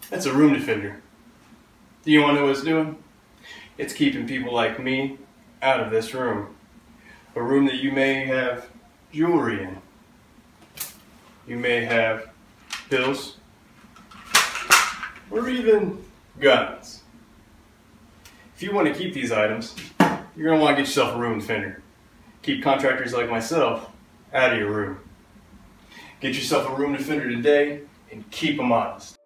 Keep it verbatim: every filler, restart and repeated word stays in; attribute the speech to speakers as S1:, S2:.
S1: That's a room defender. Do you want to know what it's doing? It's keeping people like me out of this room. A room that you may have jewelry in. You may have pills, or even guns. If you want to keep these items, you're going to want to get yourself a room defender. Keep contractors like myself out of your room. Get yourself a room defender today and keep them honest.